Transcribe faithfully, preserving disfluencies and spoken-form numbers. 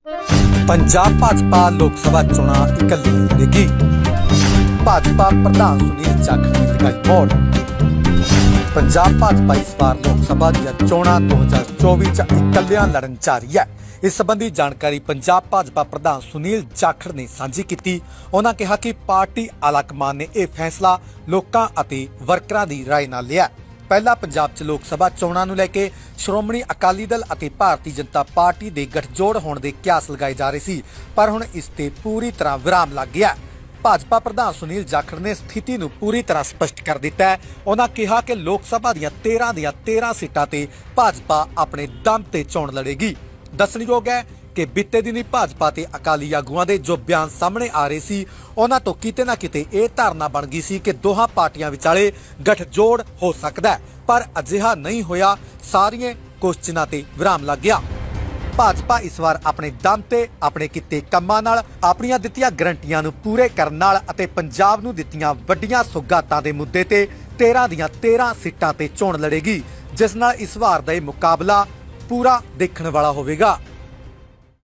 पंजाब भाजपा लोक सभा चोणां इकल्ली लड़ेगी। भाजपा प्रधान सुनील जाखड़ ने लगाई मोड़। पंजाब भाजपा इस बार लोक सभा दी चोणां दो हज़ार चौबीस च इकल्लियां लड़न जा रही है। इस संबंधी जानकारी पंजाब भाजपा प्रधान सुनील जाखड़ ने सांझी की। उन्होंने कहा कि पार्टी आलाकमान ने यह फैसला लोकां अते वर्करां दी राय नाल लिया। पहला पंजाब च लोक सभा चोणां नूं लैके श्रोमणी अकाली दल अते भारतीय जनता पार्टी दे गठजोड़ होण दे क्यास लगाए जा रहे सी, पर हुण इस ते पूरी तरह विराम लग गया। भाजपा प्रधान सुनील जाखड़ ने स्थिति नूं पूरी तरह स्पष्ट कर दिता है। उन्होंने कहा कि लोक सभा दीआं तेरह दीआं तेरह सीटां ते भाजपा अपने दम ते चोण लड़ेगी। दसणयोग है कि बीते दिनी भाजपा ते अकाली आगूआं दे जो बयान सामने आ रहे सी, उन्हां तो किते ना किते यह धारणा बन गई सी कि दोहां पार्टियां विचाले गठजोड़ हो सकदा है, पर अजिहा नहीं होया। सारियां क्वेश्चनां ते विराम लग गया। भाजपा इस बार अपने दम ते अपने किते कम्मां नाल अपणियां दित्तियां गारंटियां नूं पूरे करन नाल अते पंजाब नूं दित्तियां वड्डियां सौगातां दे मुद्दे ते तेरह दीआं तेरह सीटां ते चोण लड़ेगी, जिस नाल इस वार दा मुकाबला पूरा देखण वाला होवेगा।